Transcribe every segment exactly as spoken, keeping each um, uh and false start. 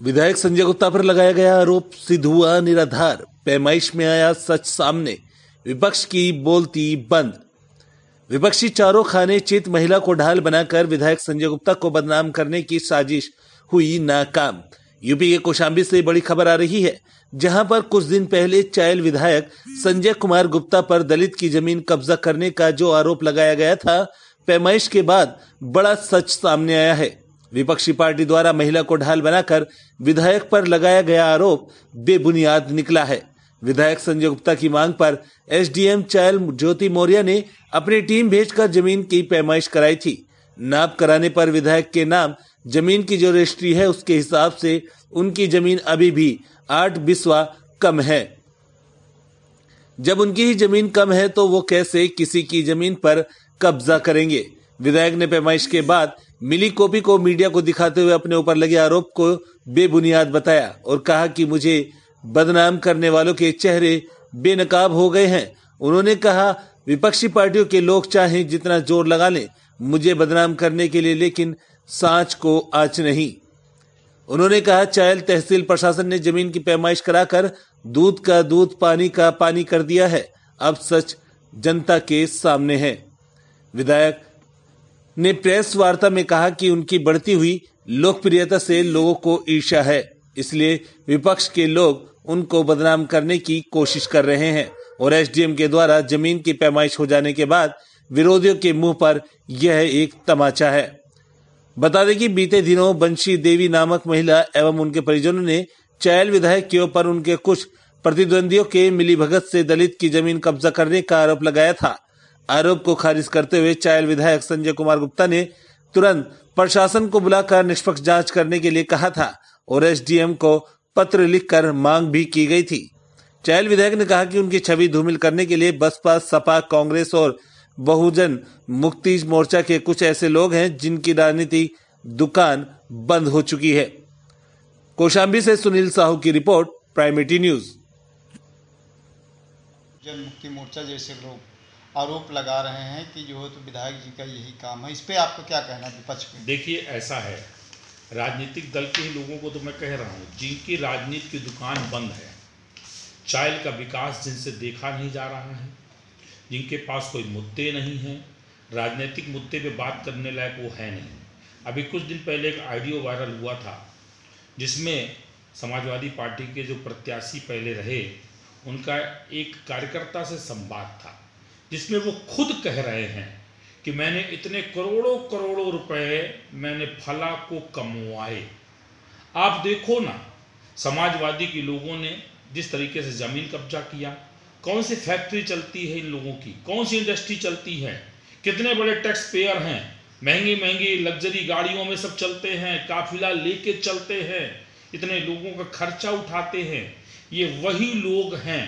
विधायक संजय गुप्ता पर लगाया गया आरोप सिद्ध हुआ निराधार। पैमाइश में आया सच सामने, विपक्ष की बोलती बंद। विपक्षी चारों खाने चित महिला को ढाल बनाकर विधायक संजय गुप्ता को बदनाम करने की साजिश हुई नाकाम। यूपी के कौशाम्बी से बड़ी खबर आ रही है, जहां पर कुछ दिन पहले चायल विधायक संजय कुमार गुप्ता पर दलित की जमीन कब्जा करने का जो आरोप लगाया गया था, पैमाइश के बाद बड़ा सच सामने आया है। विपक्षी पार्टी द्वारा महिला को ढाल बनाकर विधायक पर लगाया गया आरोप बेबुनियाद निकला है। विधायक संजय गुप्ता की मांग पर एसडीएम चायल ज्योति मौर्य ने अपनी टीम भेजकर जमीन की पैमाइश कराई थी। नाप कराने पर विधायक के नाम जमीन की जो रजिस्ट्री है, उसके हिसाब से उनकी जमीन अभी भी आठ बिस्वा कम है। जब उनकी ही जमीन कम है तो वो कैसे किसी की जमीन पर कब्जा करेंगे। विधायक ने पैमाइश के बाद मिली कॉपी को मीडिया को दिखाते हुए अपने ऊपर लगे आरोप को बेबुनियाद बताया और कहा कि मुझे बदनाम करने वालों के चेहरे बेनकाब हो गए हैं। उन्होंने कहा, विपक्षी पार्टियों के लोग चाहे जितना जोर लगा लें मुझे बदनाम करने के लिए, लेकिन सांच को आंच नहीं। उन्होंने कहा, चायल तहसील प्रशासन ने जमीन की पैमाइश कराकर दूध का दूध, पानी का पानी कर दिया है। अब सच जनता के सामने है। विधायक ने प्रेस वार्ता में कहा कि उनकी बढ़ती हुई लोकप्रियता से लोगों को ईर्ष्या है, इसलिए विपक्ष के लोग उनको बदनाम करने की कोशिश कर रहे हैं और एसडीएम के द्वारा जमीन की पैमाइश हो जाने के बाद विरोधियों के मुंह पर यह एक तमाचा है। बता दें कि बीते दिनों बंशी देवी नामक महिला एवं उनके परिजनों ने चायल विधायक के ऊपर उनके कुछ प्रतिद्वंदियों के मिलीभगत से दलित की जमीन कब्जा करने का आरोप लगाया था। आरोप को खारिज करते हुए चायल विधायक संजय कुमार गुप्ता ने तुरंत प्रशासन को बुलाकर निष्पक्ष जांच करने के लिए कहा था और एसडीएम को पत्र लिखकर मांग भी की गई थी। चायल विधायक ने कहा कि उनकी छवि धूमिल करने के लिए बसपा, सपा, कांग्रेस और बहुजन मुक्ति मोर्चा के कुछ ऐसे लोग हैं जिनकी राजनीति दुकान बंद हो चुकी है। कौशाम्बी से सुनील साहू की report, prime news. Jan Mukti Morcha जैसे लोग आरोप लगा रहे हैं कि जो है तो विधायक जी का यही काम है, इस पे आपको क्या कहना है विपक्ष पे? देखिए, ऐसा है, राजनीतिक दल के ही लोगों को तो मैं कह रहा हूँ जिनकी राजनीति की दुकान बंद है, चायल का विकास जिनसे देखा नहीं जा रहा है, जिनके पास कोई मुद्दे नहीं हैं, राजनीतिक मुद्दे पे बात करने लायक वो है नहीं। अभी कुछ दिन पहले एक ऑडियो वायरल हुआ था जिसमें समाजवादी पार्टी के जो प्रत्याशी पहले रहे उनका एक कार्यकर्ता से संवाद था, जिसमें वो खुद कह रहे हैं कि मैंने इतने करोड़ों करोड़ों रुपए मैंने फला को कमवाए। आप देखो ना, समाजवादी के लोगों ने जिस तरीके से ज़मीन कब्जा किया, कौन सी फैक्ट्री चलती है इन लोगों की, कौन सी इंडस्ट्री चलती है, कितने बड़े टैक्स पेयर हैं, महंगी महंगी लग्जरी गाड़ियों में सब चलते हैं, काफिला लेके चलते हैं, इतने लोगों का खर्चा उठाते हैं। ये वही लोग हैं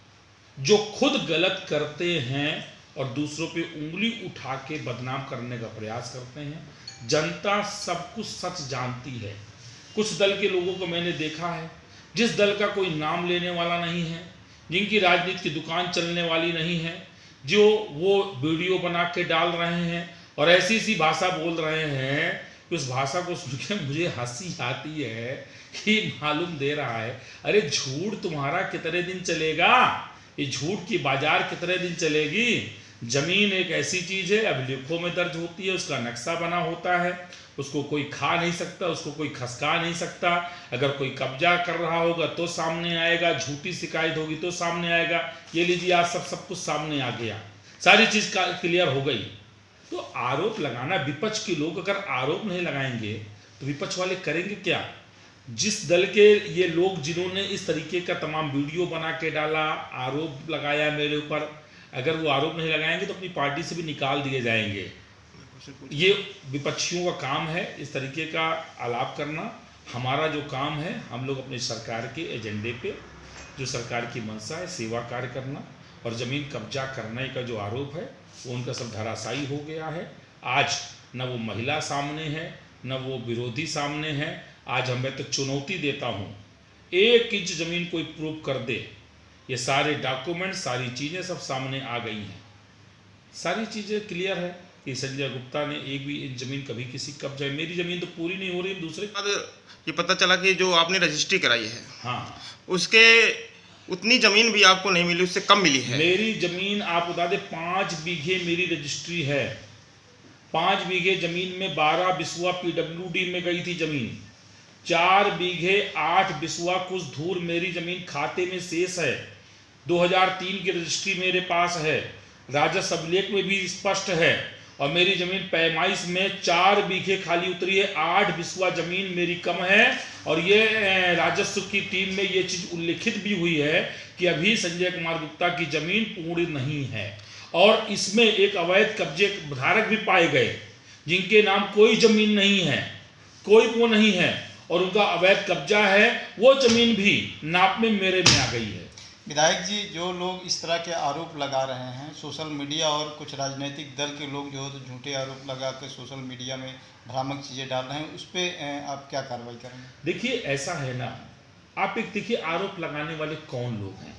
जो खुद गलत करते हैं और दूसरों पे उंगली उठा के बदनाम करने का प्रयास करते हैं। जनता सब कुछ सच जानती है। कुछ दल के लोगों को मैंने देखा है जिस दल का कोई नाम लेने वाला नहीं है, जिनकी राजनीति की दुकान चलने वाली नहीं है, जो वो वीडियो बना के डाल रहे हैं और ऐसी सी भाषा बोल रहे हैं कि उस भाषा को सुन के मुझे हंसी आती है कि मालूम दे रहा है, अरे झूठ तुम्हारा कितने दिन चलेगा, ये झूठ की बाजार कितने दिन चलेगी। जमीन एक ऐसी चीज है, अभिलेखों में दर्ज होती है, उसका नक्शा बना होता है, उसको कोई खा नहीं सकता, उसको कोई खसका नहीं सकता। अगर कोई कब्जा कर रहा होगा तो सामने आएगा, झूठी शिकायत होगी तो सामने आएगा। ये लीजिए, आज सब सब कुछ सामने आ गया, सारी चीज का क्लियर हो गई। तो आरोप लगाना, विपक्ष के लोग अगर आरोप नहीं लगाएंगे तो विपक्ष वाले करेंगे क्या? जिस दल के ये लोग जिन्होंने इस तरीके का तमाम वीडियो बना के डाला, आरोप लगाया मेरे ऊपर, अगर वो आरोप नहीं लगाएंगे तो अपनी पार्टी से भी निकाल दिए जाएंगे। ये विपक्षियों का काम है इस तरीके का आलाप करना। हमारा जो काम है, हम लोग अपनी सरकार के एजेंडे पे, जो सरकार की मंशा है, सेवा कार्य करना, और ज़मीन कब्जा करने का जो आरोप है वो उनका सब धराशायी हो गया है। आज न वो महिला सामने है, न वो विरोधी सामने है। आज हमें तो चुनौती देता हूँ, एक इंच ज़मीन कोई प्रूव कर दे, ये सारे डॉक्यूमेंट, सारी चीज़ें सब सामने आ गई हैं, सारी चीज़ें क्लियर है। कि संजय गुप्ता ने एक भी जमीन कभी किसी कब्जा, मेरी जमीन तो पूरी नहीं हो रही, दूसरे बाद ये पता चला कि जो आपने रजिस्ट्री कराई है हाँ उसके उतनी जमीन भी आपको नहीं मिली, उससे कम मिली है। मेरी जमीन आप बता दें, पाँच बीघे मेरी रजिस्ट्री है। पाँच बीघे जमीन में बारह बिस्वा पीडब्ल्यूडी में गई थी जमीन, चार बीघे आठ बिस्वा कुछ धूर मेरी जमीन खाते में शेष है। दो हज़ार तीन की रजिस्ट्री मेरे पास है, राजस्व अभिलेख में भी स्पष्ट है। और मेरी जमीन पैमाइश में चार बीघे खाली उतरी है, आठ बिस्वा जमीन मेरी कम है। और ये राजस्व की टीम में ये चीज उल्लिखित भी हुई है कि अभी संजय कुमार गुप्ता की जमीन पूर्ण नहीं है और इसमें एक अवैध कब्जे धारक भी पाए गए जिनके नाम कोई जमीन नहीं है, कोई वो नहीं है और उनका अवैध कब्जा है। वो जमीन भी नाप में मेरे में आ गई है। विधायक जी, जो लोग इस तरह के आरोप लगा रहे हैं, सोशल मीडिया और कुछ राजनीतिक दल के लोग जो है तो झूठे आरोप लगा कर सोशल मीडिया में भ्रामक चीज़ें डाल रहे हैं, उस पर आप क्या कार्रवाई करेंगे? देखिए ऐसा है ना, आप एक देखिए आरोप लगाने वाले कौन लोग हैं?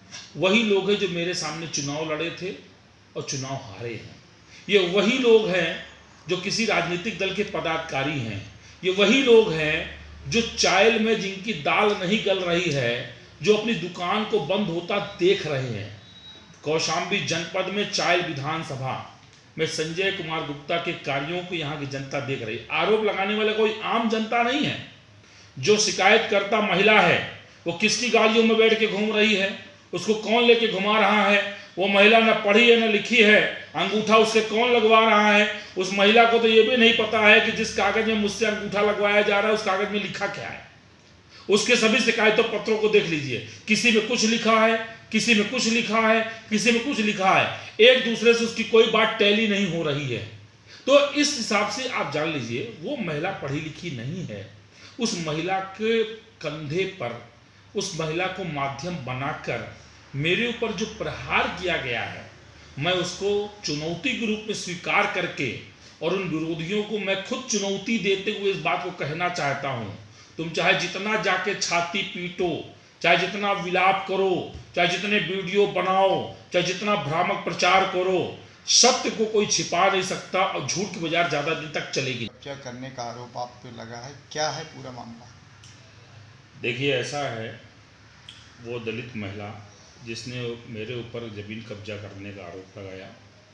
वही लोग हैं जो मेरे सामने चुनाव लड़े थे और चुनाव हारे हैं। ये वही लोग हैं जो किसी राजनीतिक दल के पदाधिकारी हैं। ये वही लोग हैं जो चायल में जिनकी दाल नहीं गल रही है, जो अपनी दुकान को बंद होता देख रहे हैं। कौशाम्बी जनपद में चायल विधानसभा में संजय कुमार गुप्ता के कार्यों को यहाँ की जनता देख रही है। आरोप लगाने वाला कोई आम जनता नहीं है। जो शिकायतकर्ता महिला है वो किसकी गाड़ियों में बैठ के घूम रही है, उसको कौन लेके घुमा रहा है, वो महिला न पढ़ी है न लिखी है, अंगूठा उससे कौन लगवा रहा है, उस महिला को तो ये भी नहीं पता है कि जिस कागज में मुझसे अंगूठा लगवाया जा रहा है उस कागज में लिखा क्या है। उसके सभी शिकायतों पत्रों को देख लीजिए, किसी में कुछ लिखा है, किसी में कुछ लिखा है, किसी में कुछ लिखा है, एक दूसरे से उसकी कोई बात टैली नहीं हो रही है। तो इस हिसाब से आप जान लीजिए वो महिला पढ़ी लिखी नहीं है। उस महिला के कंधे पर उस महिला को माध्यम बनाकर मेरे ऊपर जो प्रहार किया गया है, मैं उसको चुनौती के रूप में स्वीकार करके और उन विरोधियों को मैं खुद चुनौती देते हुए इस बात को कहना चाहता हूँ, तुम चाहे जितना जाके छाती पीटो, चाहे जितना विलाप करो, चाहे जितने वीडियो बनाओ, चाहे जितना भ्रामक प्रचार करो, सत्य को कोई छिपा नहीं सकता और झूठ की बाजार ज्यादा दिन तक चलेगी। कब्जा करने का आरोप आप पे लगा है, क्या है पूरा मामला? देखिए ऐसा है, वो दलित महिला जिसने मेरे ऊपर जमीन कब्जा करने का आरोप लगाया,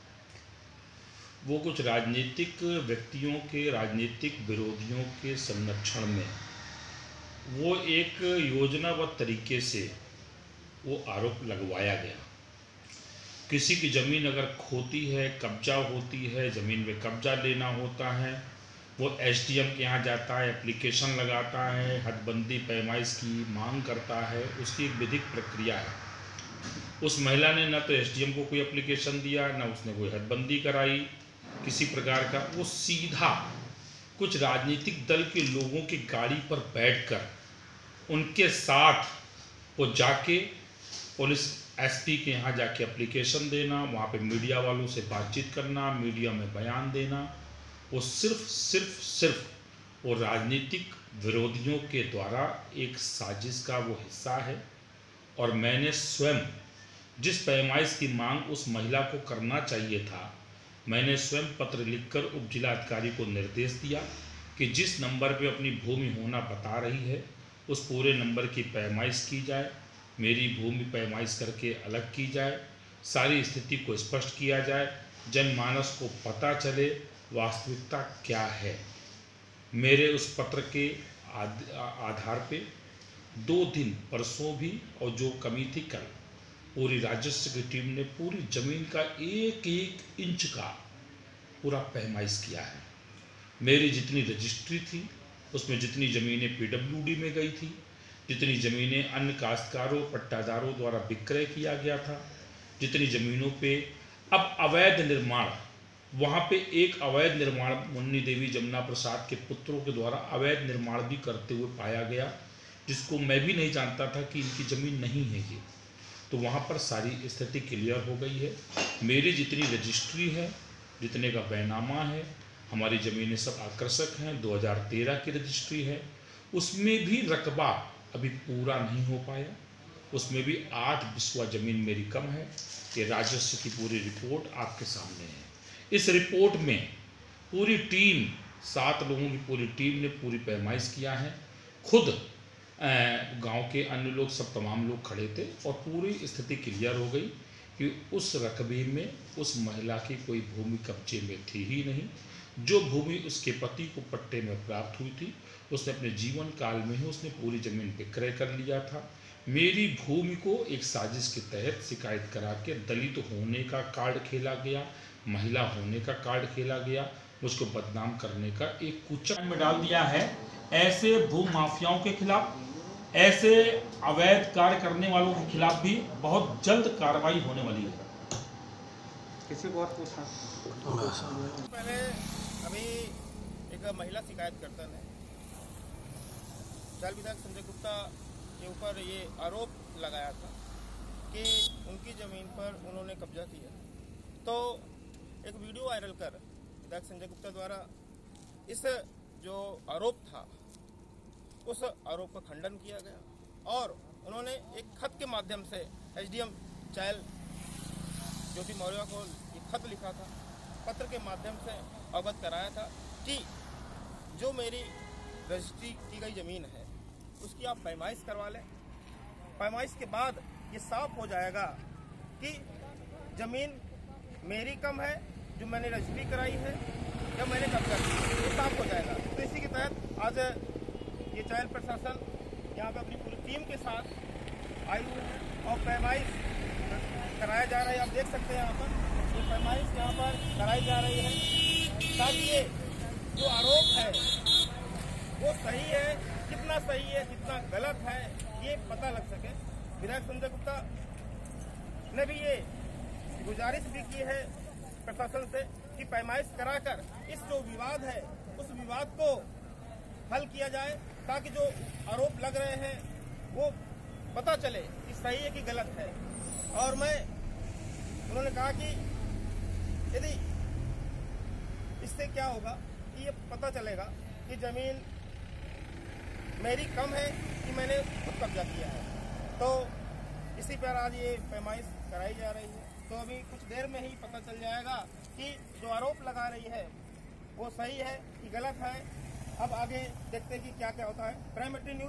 वो कुछ राजनीतिक व्यक्तियों के, राजनीतिक विरोधियों के संरक्षण में वो एक योजनाबद्ध तरीके से वो आरोप लगवाया गया। किसी की ज़मीन अगर खोती है, कब्जा होती है, ज़मीन में कब्जा लेना होता है, वो एसडीएम के यहाँ जाता है, एप्लीकेशन लगाता है, हदबंदी पैमाइश की मांग करता है, उसकी एक विधिक प्रक्रिया है। उस महिला ने न तो एसडीएम को कोई एप्लीकेशन दिया, न उसने कोई हदबंदी कराई किसी प्रकार का। वो सीधा कुछ राजनीतिक दल के लोगों की गाड़ी पर बैठकर उनके साथ वो जाके पुलिस एसपी के यहाँ जाके एप्लीकेशन देना, वहाँ पे मीडिया वालों से बातचीत करना, मीडिया में बयान देना, वो सिर्फ सिर्फ सिर्फ वो राजनीतिक विरोधियों के द्वारा एक साजिश का वो हिस्सा है। और मैंने स्वयं जिस पैमाइश की मांग उस महिला को करना चाहिए था, मैंने स्वयं पत्र लिखकर उप जिलाधिकारी को निर्देश दिया कि जिस नंबर पे अपनी भूमि होना बता रही है उस पूरे नंबर की पैमाइश की जाए, मेरी भूमि पैमाइश करके अलग की जाए, सारी स्थिति को स्पष्ट किया जाए, जनमानस को पता चले वास्तविकता क्या है। मेरे उस पत्र के आधार पे दो दिन परसों भी और जो कमी थी कल, पूरी राजस्व की टीम ने पूरी ज़मीन का एक एक इंच का पूरा पैमाइश किया है। मेरी जितनी रजिस्ट्री थी उसमें जितनी ज़मीनें पीडब्ल्यूडी में गई थी, जितनी ज़मीनें अन्य काश्तकारों पट्टादारों द्वारा विक्रय किया गया था, जितनी ज़मीनों पे अब अवैध निर्माण, वहाँ पे एक अवैध निर्माण मुन्नी देवी जमुना प्रसाद के पुत्रों के द्वारा अवैध निर्माण भी करते हुए पाया गया, जिसको मैं भी नहीं जानता था कि इनकी ज़मीन नहीं है ये। तो वहाँ पर सारी स्थिति क्लियर हो गई है। मेरी जितनी रजिस्ट्री है, जितने का बैनामा है, हमारी ज़मीनें सब आकर्षक हैं। दो हज़ार तेरह की रजिस्ट्री है, उसमें भी रकबा अभी पूरा नहीं हो पाया, उसमें भी आठ बिस्वा ज़मीन मेरी कम है। ये राजस्व की पूरी रिपोर्ट आपके सामने है। इस रिपोर्ट में पूरी टीम, सात लोगों की पूरी टीम ने पूरी पैमाइश किया है। खुद गांव के अन्य लोग, सब तमाम लोग खड़े थे और पूरी स्थिति क्लियर हो गई कि उस रकबे में उस महिला की कोई भूमि कब्जे में थी ही नहीं। जो भूमि उसके पति को पट्टे में प्राप्त हुई थी, उसने अपने जीवन काल में ही उसने पूरी ज़मीन विक्रय कर लिया था। मेरी भूमि को एक साजिश के तहत शिकायत करा के दलित होने का कार्ड खेला गया, महिला होने का कार्ड खेला गया, मुझको बदनाम करने का एक कुचक में डाल दिया है। ऐसे भू माफियाओं के खिलाफ, ऐसे अवैध कार्य करने वालों के खिलाफ भी बहुत जल्द कार्रवाई होने वाली है। किसी को और पूछना? पहले अभी एक महिला शिकायतकर्ता ने चायल विधायक संजय गुप्ता के ऊपर ये आरोप लगाया था कि उनकी ज़मीन पर उन्होंने कब्जा किया। तो एक वीडियो वायरल कर विधायक संजय गुप्ता द्वारा इस जो आरोप था उस आरोप का खंडन किया गया और उन्होंने एक खत के माध्यम से एसडीएम चायल ज्योति मौर्य को एक खत लिखा था, पत्र के माध्यम से अवगत कराया था कि जो मेरी रजिस्ट्री की गई ज़मीन है उसकी आप पैमाइश करवा लें। पैमाइश के बाद ये साफ हो जाएगा कि ज़मीन मेरी कम है जो मैंने रजिस्ट्री कराई है या मैंने कब्जा किया, ये साफ हो जाएगा। तो इसी के तहत आज ये चायल प्रशासन यहाँ पे अपनी पूरी टीम के साथ आई हुई है और पैमाइश कराया जा रहा है। आप देख सकते हैं यहाँ पर ये पैमाइश यहाँ पर कराई जा रही है ताकि ये जो आरोप है वो सही है, कितना सही है कितना गलत है ये पता लग सके। विधायक संजय गुप्ता ने भी ये गुजारिश भी की है प्रशासन से कि पैमाइश कराकर इस जो विवाद है उस विवाद को हल किया जाए ताकि जो आरोप लग रहे हैं वो पता चले कि सही है कि गलत है। और मैं उन्होंने कहा कि यदि इससे क्या होगा कि ये पता चलेगा कि ज़मीन मेरी कम है कि मैंने खुद कब्जा किया है। तो इसी पर आज ये पैमाइश कराई जा रही है। तो अभी कुछ देर में ही पता चल जाएगा कि जो आरोप लगा रही है वो सही है कि गलत है। अब आगे देखते हैं कि क्या क्या होता है। Prime news